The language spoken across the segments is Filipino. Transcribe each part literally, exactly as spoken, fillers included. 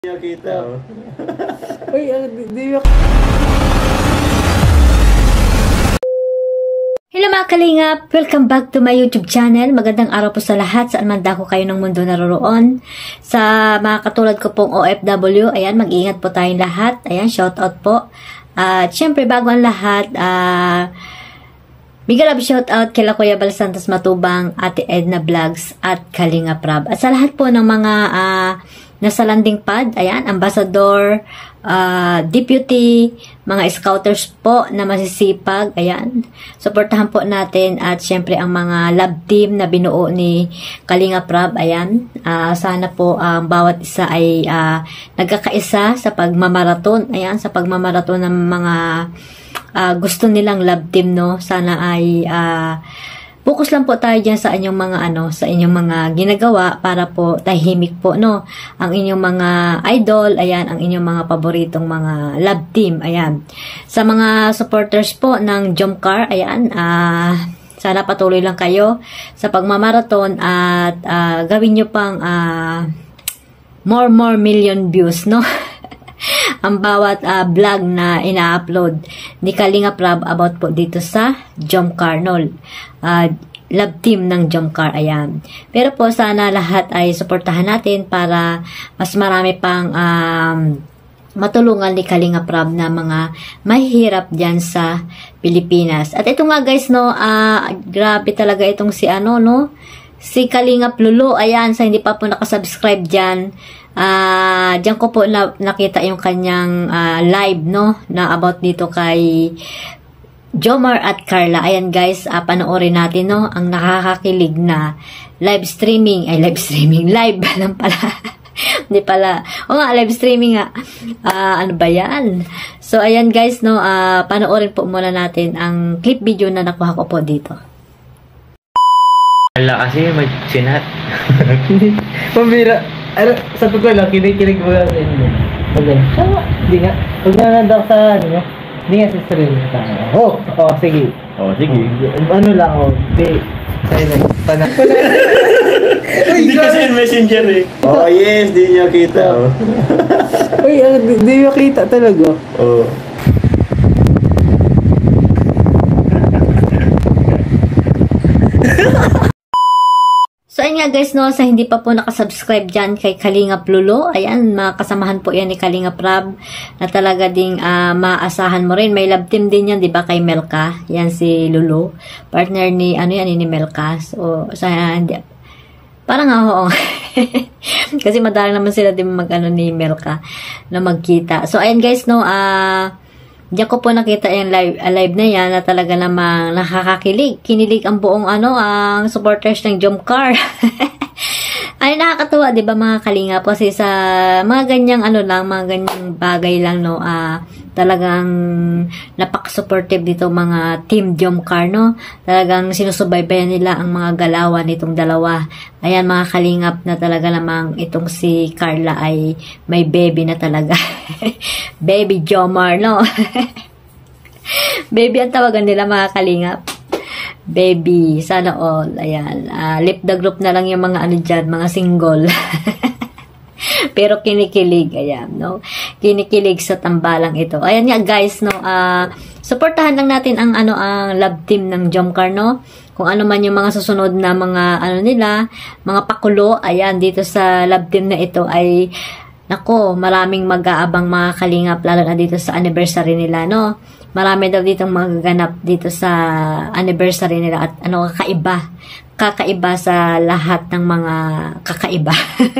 Kita. Uy, di ba? Hello mga kalingap! Welcome back to my YouTube channel. Magandang araw po sa lahat saan man dako kayo ng mundo naroroon. Sa mga katulad ko pong O F W, ayan, mag-ingat po tayong lahat. Ayan, shout out po. At uh, syempre, bago ang lahat, ah... Uh, Big love shout out kila Kuya Bal Santos Matubang, Ate Edna Vlogs at Kalinga Prab. At sa lahat po ng mga uh, nasa landing pad, ayan, ambassador, uh, deputy, mga scouters po na masisipag, ayan, suportahan po natin at syempre ang mga lab team na binuo ni Kalinga Prab, ayan, uh, sana po ang uh, bawat isa ay uh, nagkakaisa sa pagmamaraton, ayan, sa pagmamaraton ng mga Uh, gusto nilang lab team, no? Sana ay uh, focus lang po tayo dyan sa inyong mga ano, sa inyong mga ginagawa para po tahimik po, no? Ang inyong mga idol, ayan, ang inyong mga paboritong mga lab team, ayan. Sa mga supporters po ng Jomcar, ayan, uh, sana patuloy lang kayo sa pagmamaraton at uh, gawin nyo pang uh, more more million views, no? Ang bawat uh, vlog na ina-upload ni Kalinga Prab about po dito sa Jomcar, no? Uh, lab team ng Jomcar, ayan. Pero po sana lahat ay suportahan natin para mas marami pang um, matulungan ni Kalinga Prab na mga mahihirap dyan sa Pilipinas. At ito nga guys, no, uh, grabe talaga itong si ano, no? Si Kalingap Lulu, ayan, sa hindi pa po nakasubscribe dyan, ah, uh, diyan ko po na, nakita yung kanyang uh, live, no, na about dito kay Jomar at Carla. Ayan guys, uh, panoorin natin, no, ang nakakakilig na live streaming, ay live streaming, live lang pala. Hindi pala, o nga, live streaming nga. Uh, ano ba yan? So, ayan guys, no, uh, panoorin po muna natin ang clip video na nakuha ko po dito. Wala kasi mag-sinat. Pambira. Ano, sa totoo lang, kinikilig mo lang sa inyo. Okay. Tama. Hindi nga. Huwag na nandaw sa ano. Hindi nga sa sarili. Oh, oh, sige. Oh, sige. Ano lang, oh. Di. Silent. Pana. Hindi kasi yung messenger eh. Oh, yes. Di niya kita. Oh. Uy, ano, di, di niya kita talaga. Oh. So, ayan nga guys, no, sa hindi pa po nakasubscribe dyan kay Kalingap Lulu, ayan, makasamahan po yan ni Kalinga Prab na talaga ding uh, maasahan mo rin. May lab team din yan, di ba, kay Melka. Yan si Lulu. Partner ni, ano yan, ni Melka. So, sa, hindi, parang nga, oo. Kasi madalang naman sila din mag-ano ni Melka na magkita. So, ayan guys, no, ah, uh, diyan ko po nakita yung live, uh, live na yan na talaga namang nakakakilig. Kinilig ang buong ano, ang supporters ng Jomcar. Ay, nakakatuwa, di ba mga kalinga po? Kasi sa mga ganyang ano lang, mga ganyang bagay lang, no, ah, talagang napak-supportive dito mga team Jomcar, no? Talagang sinusubaybayan nila ang mga galawan nitong dalawa. Ayan, mga kalingap na talaga namang itong si Carla ay may baby na talaga. Baby Jomar, no? Baby ang tawagan nila mga kalingap. Baby, sana all. Ayan, uh, lip the group na lang yung mga ano dyan, mga single. Pero kinikilig, ayan, no? Kinikilig sa tambalang ito. Ayan nga guys, no? Uh, suportahan lang natin ang ano ang lab team ng Jomcar, no? Kung ano man yung mga susunod na mga ano nila, mga pakulo, ayan, dito sa lab team na ito ay nako, maraming mag-aabang mga kalingap, lalo na dito sa anniversary nila, no? Marami daw ditong magaganap dito sa anniversary nila at ano, kakaiba. Kakaiba sa lahat ng mga kakaiba.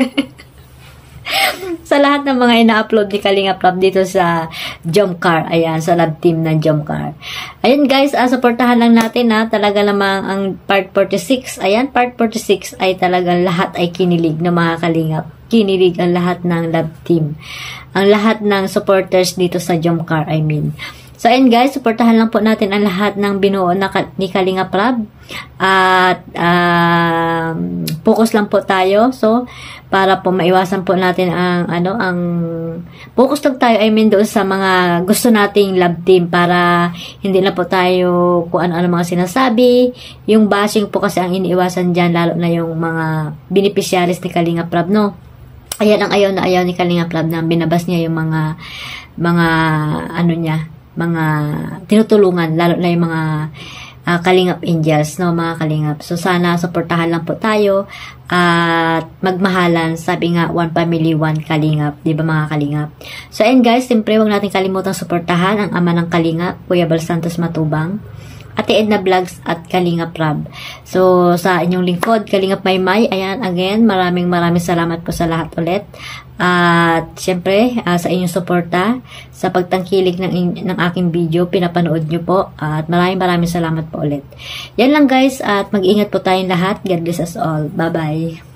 Sa lahat ng mga ina-upload ni Kalinga Prab dito sa Jomcar. Ayan, sa lab team ng Jomcar. Ayan guys, uh, supportahan lang natin ha. Talaga namang ang part forty-six. Ayan, part forty-six ay talagang lahat ay kinilig ng mga Kalingap. Kinilig ang lahat ng lab team. Ang lahat ng supporters dito sa Jomcar, I mean. So, ayan guys, supportahan lang po natin ang lahat ng binuo na ka, ni Kalinga Prab. At, uh, focus lang po tayo. So, para po maiwasan po natin ang, ano, ang, focus lang tayo, I mean, doon sa mga gusto nating lab team para hindi na po tayo kung ano-ano mga sinasabi. Yung bashing po kasi ang iniiwasan dyan, lalo na yung mga beneficiaries ni Kalinga Prab, no? Ayan ang ayaw na ayaw ni Kalinga Prab na binabas niya yung mga mga ano niya, mga tinutulungan, lalo na yung mga uh, Kalingap Angels, no, mga Kalingap. So sana suportahan lang po tayo at magmahalan. Sabi nga, one family, one Kalingap, di ba mga Kalingap? So and guys, siyempre huwag natin kalimutang suportahan ang ama ng Kalingap, Kuya Bal Santos Matubang, Ate Edna Vlogs at Kalinga Prab. So, sa inyong lingkod, Kalingap Maymay, ayan, again, maraming maraming salamat po sa lahat ulit. At, syempre, uh, sa inyong suporta, sa pagtangkilik ng, ng aking video, pinapanood nyo po. At maraming maraming salamat po ulit. Yan lang guys, at mag-ingat po tayong lahat. God bless us all. Bye-bye.